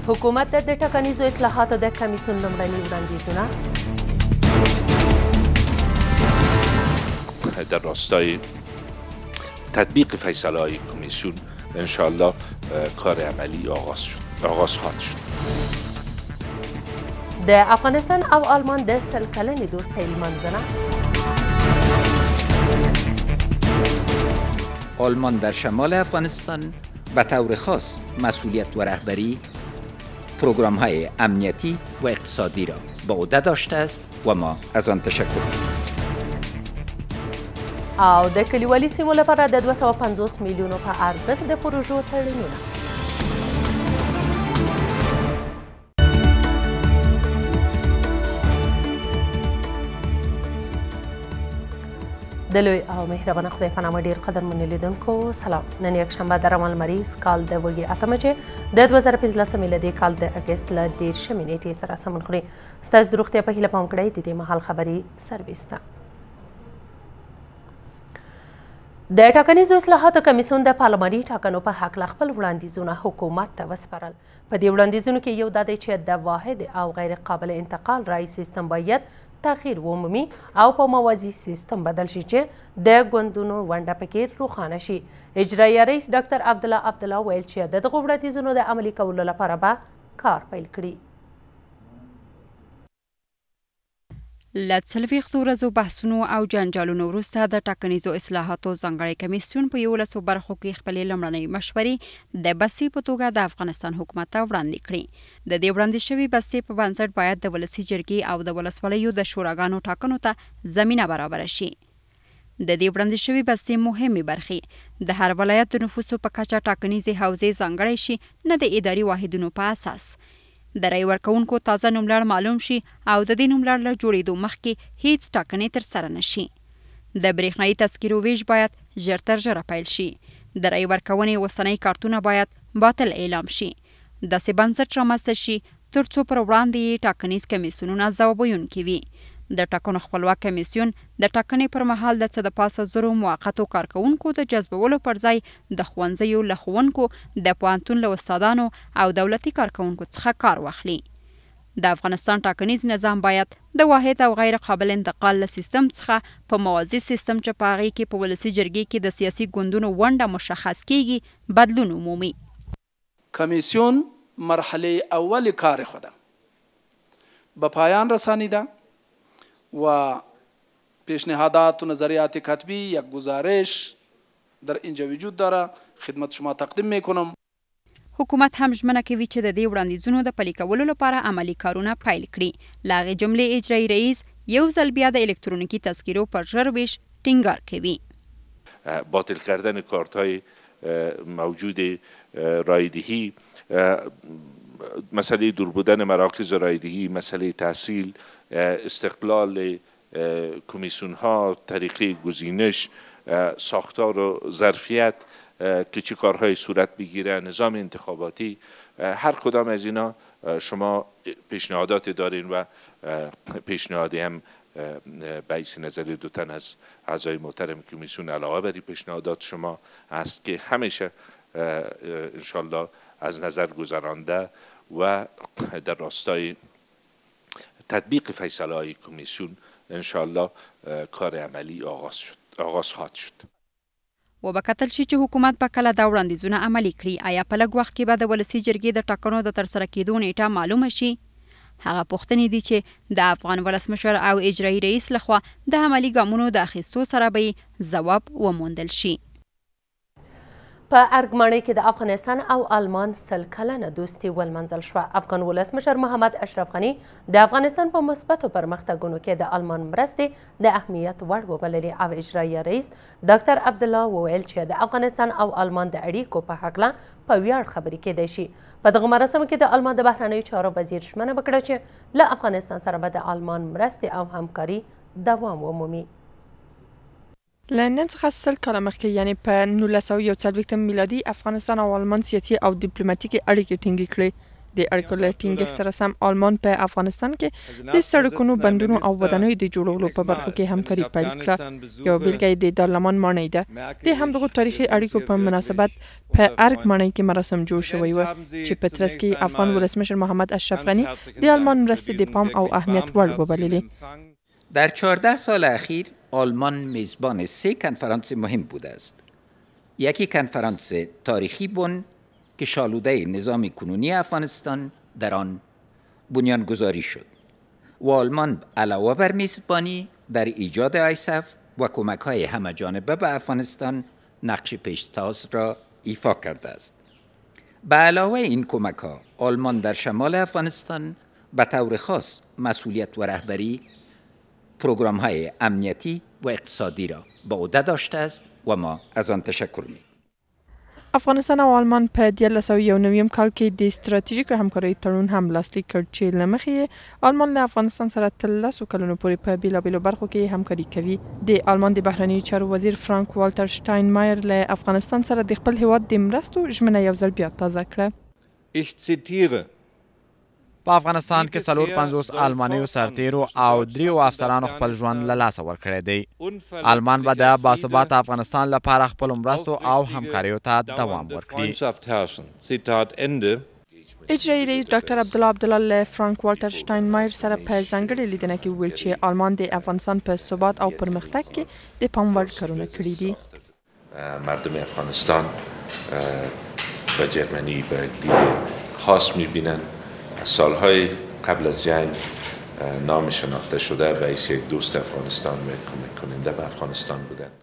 حکومت د ټاکنیزو اصلاحاتو د کمیسیون لومړني وړاندیزونه در راستای تطبیق فیصله های کمیسیون انشاءالله کار عملی آغاز خواهد شد. د افغانستان او آلمان د 100 کلنې دوستۍ لمانځنه. آلمان در شمال افغانستان به طور خاص مسئولیت و رهبری پروگرام های امنیتی و اقتصادی را به عهده داشته است و ما از آن تشکر می‌کنیم. او د کلیوالي سیمو لپاره د 250 میلیونو په ارزښت د پروژو تړونونه. د لوی او مهربانه خدای په نامه ډېر قدرمنو لیدونکو سلام. نن یکشنبه د رمضان لمریز کال د وږي 8 چې د 2015 میلادي کال د اګست له 13 نیټې سره سمون خوري. ستاسو د روغتیا په هیله پام کړئ د دې مهال خبري سرویس ته. د ټاکنیزو اصلاحاتو کمیسیون د پارلماني ټاکنو په هکله خپل وړاندیزونه حکومت ته وسپارل. په دې وړاندیزونو کې یو دا دی چې د واحد او غیر قابل انتقال رای سیستم باید تغییر ومومي او په موازي سیستم بدل شي چې د ګوندونو ونډه پکې روښانه شي. اجرایه رئیس ډاکټر عبدالله ویل چې د دغو وړاندیزونو د عملي کولو لپاره به کار پیل کړي. له 40 ورځو بحثونو او جنجالونو وروسته د ټاکنیزو اصلاحاتو ځانګړی کمیسیون په 11 برخو کې خپلې لومړنۍ مشورې د بسې په توګه د افغانستان حکومت ته وړاندې کړې. د دې وړاندې شوي بسې په بنسټ باید د ولسي جرګې او د ولسوالیو د شوراګانو ټاکنو ته زمینه برابره شي. د دې وړاندې شوي بسې مهمې برخې د هر ولایت د نفوسو په کچه ټاکنیزې حوزې ځانګړی شي، نه د اداري واحدونو په اساس. د رای ورکوونکو تازه نوملړ معلوم شي او د دې نوملړ له جوړېدو مخکې هیڅ ټاکنې ترسره نشي. د برېښنایي تذکیرو ویش باید ژر تر ژره پیل شي. د رای ورکونې اوسنۍ کارتونه باید باطل اعلام شي. داسې بنسټ رامنځته شي تر څو پر وړاندې یې ټاکنیز کمیسیونونه ځواب ویونکي وي. د ټاکنو خپلواک کمیسیون د ټاکنې پر مهال د څه د پاسه زرو موقتو کارکوونکو د جذبولو پر ځای د ښوونځیو له ښوونکو، د پوهنتون له استادانو او دولتي کارکوونکو څخه کار واخلي. د افغانستان ټاکنیز نظام باید د واحد او غیر قابل انتقال له سیستم څخه په موازي سیستم چې په هغې کې په ولسي جرګې کې د سیاسي ګوندونو ونډه مشخص کیږي بدلون ومومي. کمیسیون مرحله اول کار خود به پایان رسانیده و پیشنهادات و نظریات کتبی یک گزارش در اینجا وجود داره، خدمت شما تقدیم میکنم. حکومت هم ژمنه کوي چې د دې وړاندیزونو د پلي کولو لپاره عملي کارونه پیل کړي. له هغې جملې اجرایي رئیس یو ځل بیا د الکترونیکي تذکیرو پر ژر ویش ټینګار کوي. باطل کردن کارت‌های موجود رایدهی، مسئله دور بودن مراکز رایدهی، مسئله تحصیل، استقلال کمیسیون ها، طریقه گزینش، ساختار و ظرفیت که چه کارهای صورت بگیره، نظام انتخاباتی، هر کدام از اینا شما پیشنهادات دارین و پیشنهادی هم بیس نظر دو تن از اعضای محترم کمیسیون علاوه بر پیشنهادات شما است که همیشه انشالله از نظر گذرانده و در راستای تطبیق فیصله های کمیسیون انشاءالله کار عملی آغاز خواهد شد. و به کتل شي چې حکومت به کله دا وړاندیزونه عملي کړي، آیا په لږ وخت کې به د ولسي جرګې د ټاکنو د ترسره کېدو نیټه معلومه شي؟ هغه پوښتنې دي چې د افغان ولسمشر او اجرایي رئیس لخوا د عملي ګامونو د اخیستو سره به ځواب وموندل شي. په ارګماڼۍ کې د افغانستان او آلمان 100 کلنه دوستي ولمنځل شوه. افغان ولسمشر محمد اشرف غني د افغانستان په مثبتو پرمختګونو کې د آلمان مرستې د اهمیت وړ وبللې او اجرایه رئیس ډاکټر عبدالله وویل چې د افغانستان او آلمان د اړیکو په هکله په ویاړ خبرې کېدای شي. په دغه مراسمو کې د آلمان د بهرنیو چارو وزیر ژمنه وکړه چې له افغانستان سره به د آلمان مرستې او همکاري دوام ومومي. له نن څخه 100 کاله مخکې یعنې په 1941 میلادي افغانستان او آلمان سیاسي او ډیپلوماتیکي اړیکې ټینګې کړې. د اړیکو له ټینګښت سره سم آلمان په افغانستان کې د سړکونو بندونو او ودانیو د جوړولو په برخو کې همکاري پیل کړه. یو بیلګه د دارالمان ماڼۍ ده. د همدغو تاریخي اړیکو په مناسبت په ارګ ماڼۍ کې مراسم جوړ شوی و چې په ترڅ کې افغان ولسمشر محمد اشرف غنی د آلمان مرستې د پام او اهمیت وړ وبللې. در 14 سال اخیر آلمان میزبان 3 کنفرانس مهم بوده است. یکی کنفرانس تاریخی بن که شالوده نظام کنونی افغانستان در آن بنیانگذاری شد و آلمان علاوه بر میزبانی در ایجاد آیسف و کمک‌های همه‌جانبه به افغانستان نقش پیشتاز را ایفا کرده است. به علاوه این کمک‌ها آلمان در شمال افغانستان به طور خاص مسئولیت و رهبری پروگرام‌های امنیتی و اقتصادی را به عهده داشته است و ما از آن تشکر می‌کنیم. افغانستان او آلمان په 1991 کال کې د ستراتیژیک همکارۍ تړون هم لاسلیک کړ چې له مخې آلمان له افغانستان سره تر 10 کلونو پورې په بیلابیلو برخو کې همکاري کوي. د آلمان د بهرنیو چارو وزیر فرانک والټر شټاینمایر له افغانستان سره د خپل هیواد د مرستو ژمنه یو ځل بیا تازه کړه. Ich zitiere په افغانستان کې 450 آلمانیو سرتیرو او 3 افسرانو خپل ژوند له لاسه ورکړی دی. آلمان به د باثباته افغانستان لپاره خپل مرستو او همکاریو ته دوام ورکړي. اجرایي رئیس ډاکټر عبدالله له فرانک والټر شټاینمایر سره په ځانګړې لیدنه کې وویل چې آلمان د افغانستان په ثبات او پرمختګ کې د پام وړ کارونه کړي دي. مردم افغانستان و جرمنی به دید خاص می‌بینند. سالهای قبل از جنگ نام شناخته شده به حیث یک دوست افغانستان و کمک کننده به افغانستان بودند.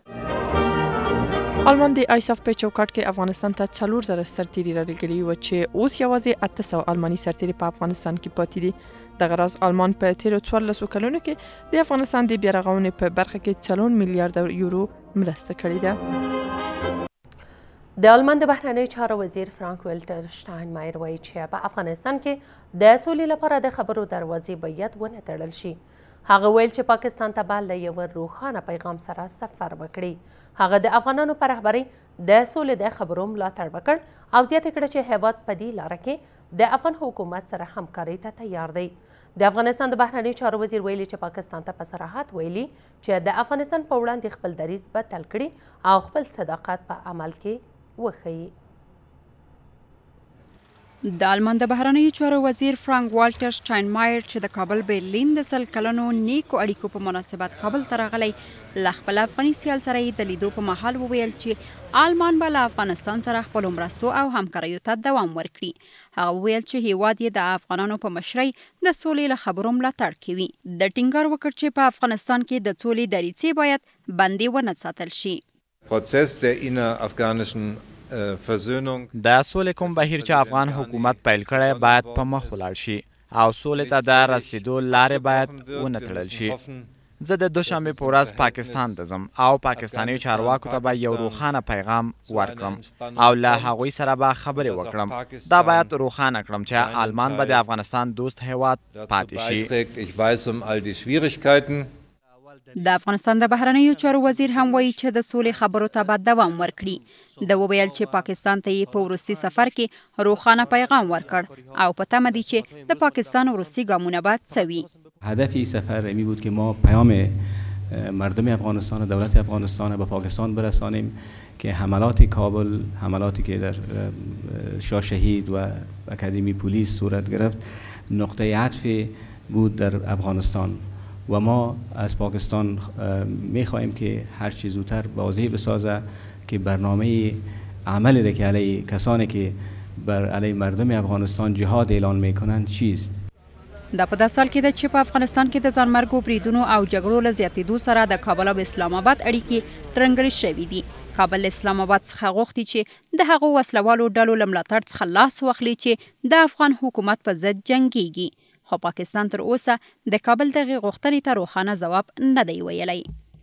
آلمان د آیساف په چوکاټ کې افغانستان ته 4000 سرتیري رالیږلي و چې اوس یوازې 800 آلماني سرتیري په افغانستان کې پاتې دي. دغه راز آلمان په تیرو 14 کلونو کې د افغانستان د بیارغونې په برخه کې 4 میلیارډ یورو مرسته کړې ده. د آلمان د بهرنیو چارو وزیر فرانک والټر شټاینمایر وایي چې په افغانستان کې د سولې لپاره د خبرو دروازې باید ونه تړل شي. هغه ویل چې پاکستان ته به له یو روښانه پیغام سره سفر وکړي. هغه د افغانانو په رهبرۍ د سولې د خبرو ملاتړ وکړ او زیاته کړه چې هیواد په دې لاره کې د افغان حکومت سره همکارۍ ته تیار دی. د افغانستان د بهرنیو چارو وزیر ویلي چې پاکستان ته په صراحت ویلي چې د افغانستان په وړاندې خپل دریځ بدل کړي او خپل صداقت په عمل کې وښیي. د آلمان د بهرنیو چارو وزیر فرانک والټر شټاینمایر چې د کابل برلین د 100 کلنو نیکو اړیکو په مناسبت کابل ته راغلی له خپل افغاني سیال سره یې د لیدو په مهال وویل چې آلمان به له افغانستان سره خپلو مرستو او همکاریو ته دوام ورکړي. هغه وویل چې هیواد یې د افغانانو په مشرۍ د سولې له خبرو ملاتړ کوي. د ټینګار وکړ چې په افغانستان کې د سولې دریڅې باید بندې ونه ساتل شي. Prozess der innerafghanischen Versöhnung د سولې کوم بهیر چې افغان حکومت پیل کړی باید په مخ ولاړ شي او سولې ته د رسیدو لارې باید ونه تړل شي. زه د دوشنبې په ورځ پاکستان ته ځم او پاکستاني چارواکو ته به یو روښانه پیغام ورکړم او له هغوی سره به خبرې وکړم. دا باید روښانه کړم چې آلمان به د افغانستان دوست هیواد پاتې شي. Ich weiß all die Schwierigkeiten. د افغانستان د بهرنیو چارو وزیر هم وایي چې د سولې خبرو ته به دوام ورکړي. د وویل چې پاکستان ته یې په وروستي سفر کې روښانه پیغام ورکړ او په تمه دي چې د پاکستان وروستي ګامونه به څه وي. هدف این سفر می بود که ما پیام مردم افغانستان و دولت افغانستان به پاکستان برسانیم که حملات کابل، حملاتی که در شاه شهید و اکادمی پلیس صورت گرفت نقطه عطف بود در افغانستان و ما از پاکستان میخواهیم که هر چه زودتر واضح بسازه که برنامه عملی را که علیه کسانی که بر علیه مردم افغانستان جهاد اعلان میکنند چیست. دا په داسې حال کې ده چې په افغانستان کې د ځانمرګو بریدونو او جګړو له زیاتېدو سره د کابل او اسلام آباد اړیکې ترنګرې شوي دي. کابل اسلام آباد څخه غوښتي چې د هغو وسلوالو ډلو له ملاتړ څخه لاس واخلي چې د افغان حکومت په ضد جنګیږي. خو پاکستان تر اوسه د کابل دغې غوښتنې ته روښانه ځواب نه دی ویلی.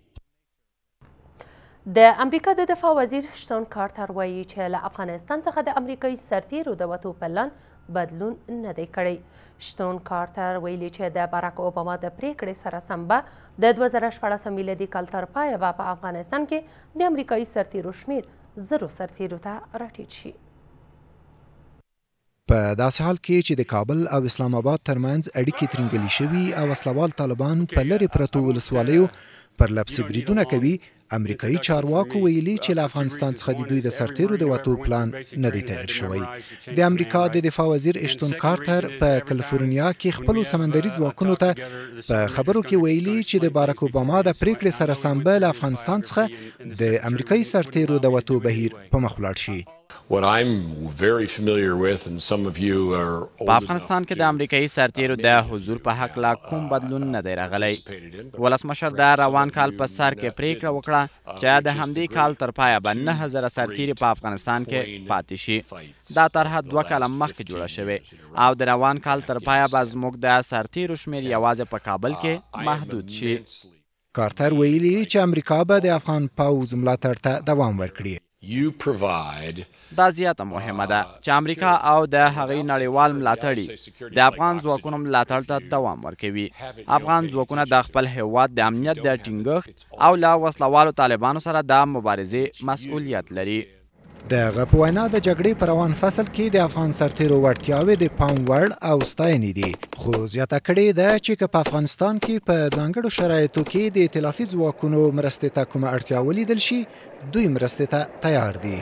د امریکا د دفاع وزیر شتون کارتر وایي چې له افغانستان څخه د امریکایي سرتیرو د وتو پلان بدلون نه دی کړی. شتون کارتر ویلي چې د باراک اوباما د پریکړې سره سم به د 2014 میلادي کال تر پایه به په افغانستان کې د امریکایي سرتیرو شمیر 0 سرتیرو ته راټیټ شي. په داسې حال کې چې د کابل او اسلام آباد ترمنځ اړیکې ترنګلې شوي او وسلوال طالبان په لرې پرتو ولسوالیو پر لپسې بریدونه کوي، امریکایي چارواکو ویلي چې له افغانستان څخه د دوی د سرتیرو د وتو پلان نه دی تغیر شوی. د امریکا د دفاع وزیر اشتون کارتر په کالیفورنیا کې خپلو سمندري ځواکونو ته په خبرو کې ویلي چې د باراک اوباما د پریکړې سره سم به له افغانستان څخه د امریکایي سرتیرو د وتو بهیر په مخ ولاړ شي. What I'm very familiar with, and some of you are په افغانستان کې د امریکایي سرتیرو د حضور په حق لا کوم بدلون نه دی راغلی. ولسمشر د روان کال په سر کې پریکړه وکړه چې د همدې کال تر پایه به 9000 سرتیري په افغانستان کې پاتې شي. دا طرحه 2 کاله مخکې جوړه شوې او د روان کال تر پایه به زموږ د سرتیرو شمیر یوازې په کابل کې محدود شي. کارتر ویلي چې امریکا به د افغان پوځ ملاتړ ته دوام ورکړي. دا زیاته مهمه ده چې امریکا او د هغې نړیوال ملاتړي د افغان ځواکونو ملاتړ ته دوام ورکوي. افغان ځواکونه د خپل هیواد د امنیت د ټینګښت او له وسلوالو طالبانو سره د مبارزې مسؤلیت لري. د هغه په وینا د جګړې په روان فصل کې د افغان سرتیرو وړتیاوې د پام وړ او ستاینې دي، خو زیاته کړې ده چې که په افغانستان کې په ځانګړو شرایطو کې د ائتلافي ځواکونو مرستې ته کومه اړتیا ولیدل شي، دوی مرستې ته تیار دي.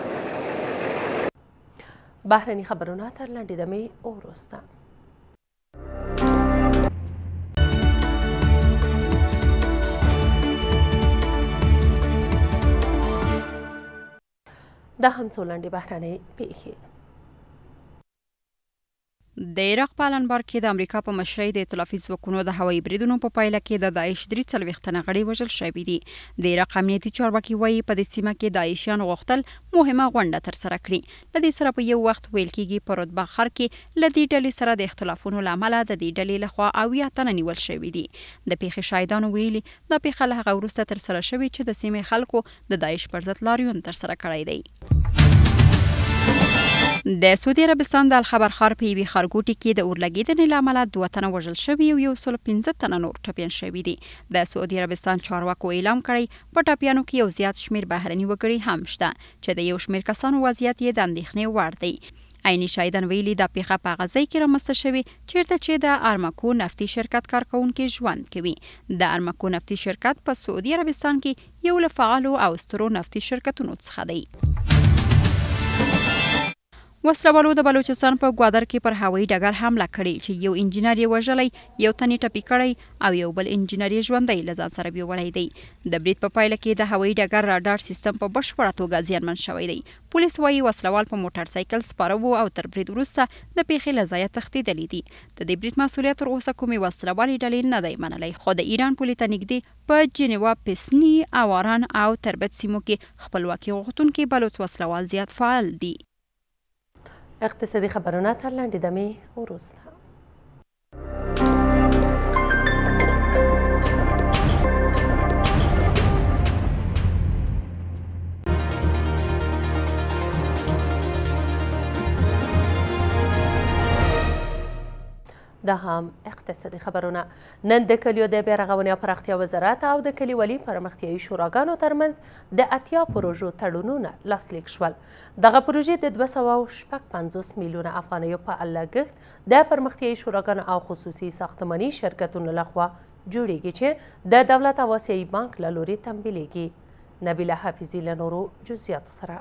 بهرني خبرونه تر لنډې دمې وروسته. دا هم څو لنډې بهرنۍ پیښې. د عراق په الانبار کې د امریکا په مشرۍ د ائتلافي ځواکونو د هوایي بریدونو په پایله کې د داعش 43 تنه غړي وژل شوي دي. د عراق امنیتي چارواکي وایي په دې سیمه کې داعشیان غوښتل مهمه غونډه ترسره کړي. له دې سره په یو وخت ویل کېږي په رتبه خر کې له دې ډلې سره د اختلافونو له امله د دې ډلې لخوا 80 تنه نیول شوي دي. د پیښې شاهدانو ویلي دا پیښه له هغه وروسته ترسره شوې چې د سیمې خلکو د داعش پر ضد لاریون ترسره کړی دی. د سعودي عربستان د الخبر ښار په یوې ښارګوټي کې د اورلګیدنې له امله 2 تنه وژل شوي او 115 تنه نور ټپیان شوي دي. د سعودي عربستان چارواکو اعلام کړی په ټپیانو کې یو زیات شمیر بهرني وګړي هم شته چې د یو شمیر کسانو وضعیت یې د اندېښنې وړ دی. عیني شاهدان ویلي دا پیښه په هغه ځای کې رامنځته شوې چیرته چې د ارمکو نفتي شرکت کارکوونکي ژوند کوي. د ارمکو نفتي شرکت په سعودي عربستان کې یو له فعالو او سترو نفتي شرکتونو څخه دی. وسلوالو د بلوچستان په ګوادر کې پر هوایي ډګر حمله کړې چې یو انجینر یې وژلی، یو تن یې ټپي کړی او یو بل انجینر یې ژوندی له ځان سره بیولی دی. د برید په پایله کې د هوایي ډګر راډار سیستم په بشپړه توګه زیانمن شوی دی. پولیس وایي وسلوال په موټر سایکل سپاره و او تر برید وروسته د پیښې له ځایه تښتېدلی دي. د دې برید مسؤلیت تر اوسه کومې وسلوالې ډلې نه دی منلی، خو د ایران پولې ته نږدې په جنیوا، پسني، اواران او تربت سیمو کې خپلواکي غوښتونکي بلوچ وسلوال زیات فعال دي. اقتصادي خبرونه تر لنډې دمې وروسته. دا هم اقتصادي خبرونه. نن د کلیو د بیا رغونې او پراختیا وزارت او د کلیوالي پرمختیایي شوراګانو ترمنځ د 80 پروژو تړونونه لاسلیک شول. دغه پروژې د 256 میلیونه افغانیو په لګښت د پرمختیایي شوراګانو او خصوصي ساختماني شرکتونو لخوا جوړیږي چې د دولت او آسیایي بانک له لوري تمویلیږي. نبیله حافظي له نورو جزئیاتو سره.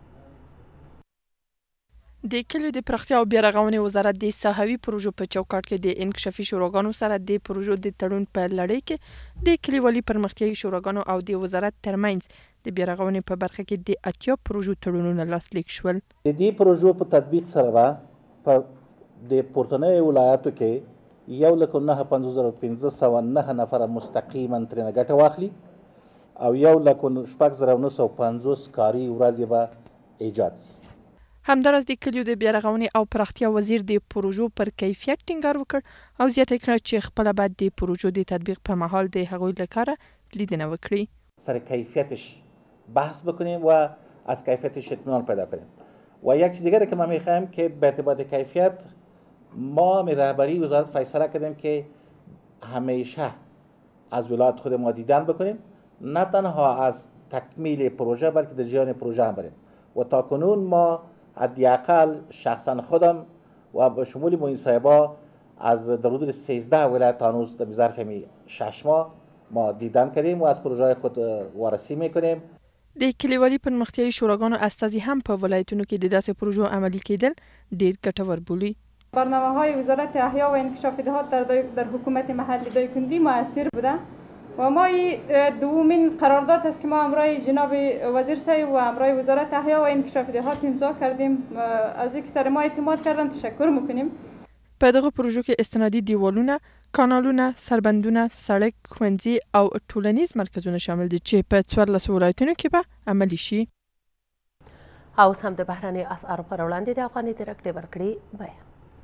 د کلیو د پراختیا او بیا رغونې وزارت د ساحوي پروژو په چوکاټ کې د انکشافي شوراګانو سره د پروژو د تړون په لړۍ کې د کلیوالي پرمختیایي شوراګانو او د وزارت ترمنځ د بیا رغونې په برخه کې د 80 پروژو تړونونه لاسلیک شول. د دې پروژو په تطبیق سره په د پورتنیو ولایاتو کې 1,59,509 نفر مستقیما ترې ګټه واخلي او 1,09,950 کاري ورځې به ایجاد شي. همداراز د کلیو د بیا رغونې او پراختیا وزیر د پروژو پر کیفیت ټینګار وکړ او زیاته کړه چې خپله باید د پروژو د تطبیق پر مهال د هغوی لپاره لیدنه وکړي. سر کیفیتش بحث بکنیم و از کیفیتش اطمینان پیدا کنیم. و یک چیز دیگری که من میخوایم که به ارتباط کیفیت ما می رهبری وزارت فیصله کردیم که همیشه از ولایت خود ما دیدن بکنیم، نه تنها از تکمیل پروژه بلکه در جریان پروژه هم بریم. و تا کنون ما حداقل شخصا خودم و به شمول معین صاحبا از در حدود 13 ولایت تا هنوز در ظرف 6 ماه ما دیدن کردیم و از پروژه خود وارسی میکنیم. د کلیوالي پرمختیایي شوراګانو استازي هم په ولایتونو کې د داسې پروژو عملي کېدل ډېر ګټور بولي. برنامه‌های وزارت احیا و انکشاف دهات در حکومت محلی دایکنډي مؤثر بوده و ما دومین قرارداد است که ما همراه جناب وزیر صاحب و همراه وزارت احیا و انکشاف دهات امضا کردیم. از اینکه سر ما اعتماد کردن تشکر میکنیم. په دغه پروژو کې استنادي دیوالونه، کانالونه، سربندونه، سړک، ښوونځي او ټولنیز مرکزونه شامل دي چې په 14 ولایتونو کې به عملي شي. اوس هم د بهرني اسعارو پر وړاندې د افغاني ترکړې ورکړې بیان.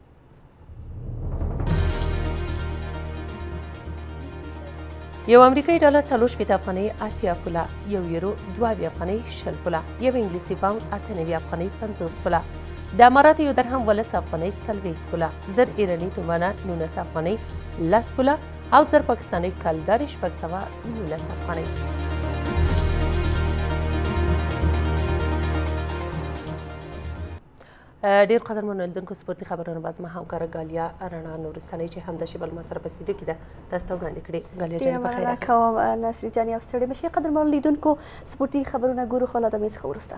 یو امریکایي ډالر 40 افغانۍ 80 پوله، یو یورو 2 افغانۍ 60 پوله، یو انګلیسي پاوند 98 افغانۍ 50 پوله، د اماراتو یو درهم 12 افغانۍ 40 پوله، زر ایراني تومانه 19 افغانۍ 10 پوله او زر پاکستاني کلداري 619 افغانۍ. ډیر قدرمنو لیدونکو سپورتي خبرونه باز ما همکاره ګالیا رڼا نورستانۍ چې همدا شی بل ما سره په استودیو کې ده تاسو ته وړاندې کړې. ګالیا جانې په خیر کوم ناصر جانې او ستړي مشي. قدرمنو لیدونکو سپورتي خبرونه ګورو خو لا د میز څخه وروسته.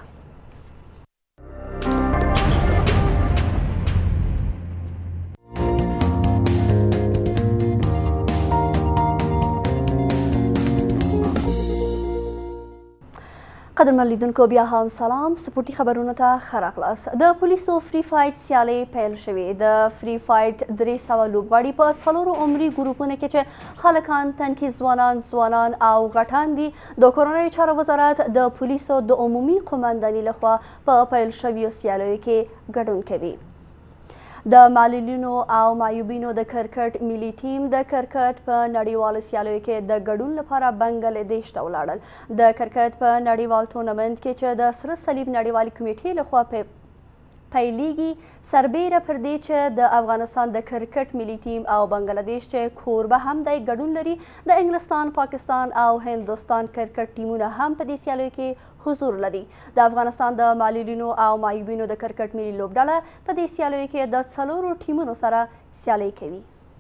قدرمن لیدونکو بیا هم سلام. سپورتي خبرونو ته ښه راغلاست. د پولیسو فری فایټ سیالۍ پیل شوې. د فری فایټ 300 لوبغاړي په 4 عمري ګروپونو کې چې هلکان، تنکي ځوانان او غټان دي د کورنیو چارو وزارت د پولیسو د عمومي قومندانۍ لخوا په پیل شویو سیالیو کې ګډون کوي. د معلولینو او معیوبینو د کرکټ ملي ټیم د کرکټ په نړیوالو سیالیو کې د ګډون لپاره بنګلادیش ته ولاړل. د کرکټ په نړیوال تورنمنټ کې چې د سره صلیب نړیوالې کمیټې لخوا پیلیږي سربیره پر دې چې د افغانستان د کرکټ ملي ټیم او بنګلادیش چې کوربه هم دی ګډون لري. د انګلستان، پاکستان او هندوستان کرکټ ټیمونه هم په دې سیالیو کې حضور لري. د افغانستان د معلولینو او معیوبینو د کرکټ ملي لوبډله په دې سیالیو کې د 4 ټیمونو سره سیالي کوي.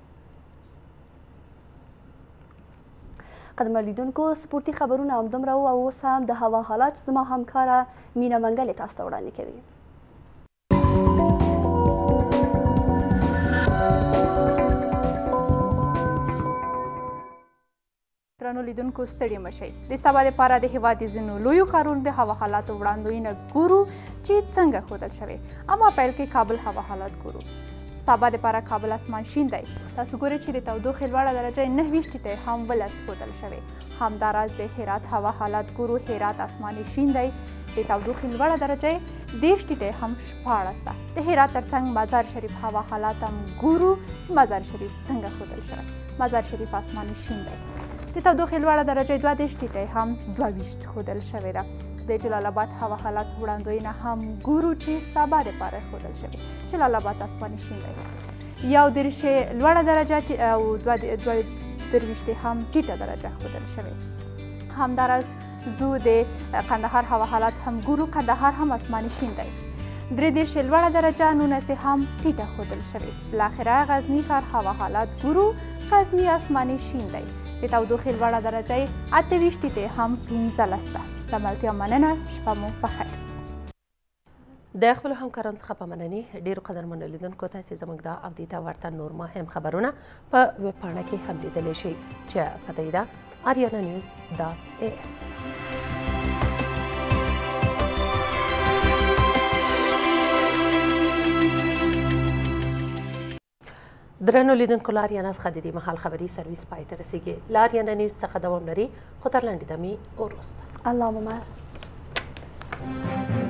قدرمن لیدونکو سپورتي خبرونه همدومره وو او اوس هم د هوا حالات زما همکاره مینا منګلې تاسو ته وړاندې کوي. درنو لیدونکو ستړي مشئ. د سبا لپاره د هیواد د ځینو لویو ښارونو د هوا حالاتو وړاندوینه ګورو چې څنګه ښودل شوې. اما پیل کې کابل هوا حالات ګورو. سبا لپاره کابل اسمان شین دی. تاسو ګورئ چې د تودوخې لوړه درجه 29 ټیټه هم ولس ښودل شوې. همداراز د هرات هوا حالات ګورو. هرات اسماني شین دی. د تودوخې لوړه درجه 10 ټیټه هم 14 ده. د هرات ترڅنګ مزار شریف هوا حالات هم ګورو. مزار شریف څنګه ښودل شوی. مزار شریف اسماني شین دی. د تودوخې لوړه درجه 22 ټیټه هم 22 ښودل شوې ده. د جلال آباد هوا حالات وړاندوینه هم ګورو چې سبا لپاره ښودل شوې. جلال آباد اسماني شین دی. 1 لوړه درجه او 2 هم ټیټه درجه ښودل شوې. همداراز زو د قندهار هوا حالات هم ګورو. قندهار هم اسماني شین دی. 3 لوړه درجه 19 هم ټیټه ښودل شوې. بالاخره غزني ښار هوا حالات ګورو. غزني اسماني شین دی. د تودوخې لوړه درجه 28 ټیټه هم 15 ده. د ملتیا مننه. شپه مو بخیر. د خپلو همکارانو څخه په مننې. ډېرو قدرمنو لیدونکو تاسې زموږ دا او دې ته ورته نور مهم خبرونه په ویبپاڼه کې هم لیدلی شئ چې پته یې ده ariananews.af. درنو لیدونکو له اریانا څخه د دې مهال خبري سرویس پای ته رسیږي. له اریانا نیوز څخه دوام لري خو تر لنډې دمې وروسته. الله مو